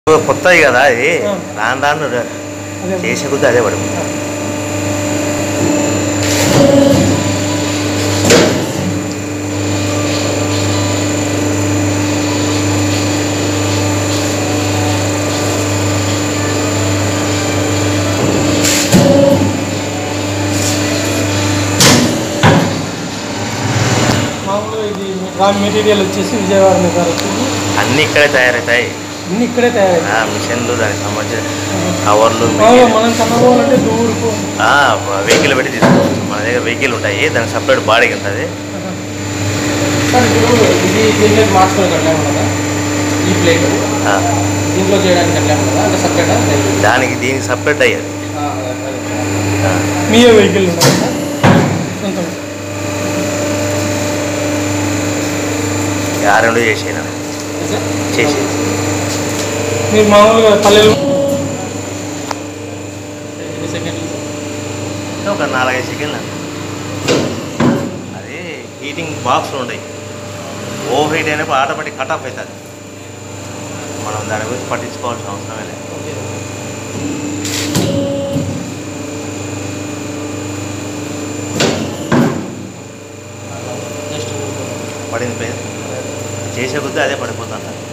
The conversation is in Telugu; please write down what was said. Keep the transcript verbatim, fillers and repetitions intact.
కొత్తది కదా అది రాను రాను చేసే కొద్ది అదే పడు మామూలుగా ఇది రా మెటీరియల్ వచ్చేసి విజయవాడ మీద అన్నీ ఇక్కడే తయారవుతాయి అన్ని ఇక్కడే తయారవుతాయి మిషన్లు దానికి సంబంధించిన కవర్లు మనం కనుక్కోవాలంటే దూరుకు వెహికల్ పెట్టి తీసుకోవచ్చు మన దగ్గర వెహికల్ ఉంటాయి దానికి సపరేట్ బాడీకి ఉంటుంది సార్ ఇప్పుడు ఇది దీంట్లో మార్చుకోవడానికి అట్లా ఉండదా ఈ ప్లేట్ దీంట్లో చేయడానికి అట్లా ఉండదా అంటే సపరేటా దానికి దీనికి సపరేట్ అయ్యేది మీ వెహికల్ ఉంటుంది సార్ సొంతం ఆ రెండు చేసేనా చేసి మీరు మామూలుగా పల్లెలు ఒక నాలుగైదు సెకండ్లు అది హీటింగ్ బాక్స్లు ఉంటాయి ఓవర్ హీట్ అయినప్పుడు ఆటోమేటిక్ కట్ ఆఫ్ అవుతుంది మనం దాని గురించి పట్టించుకోవాల్సిన అవసరమే లేదు పడింది చేసే కొద్దీ అదే పడిపోతుంది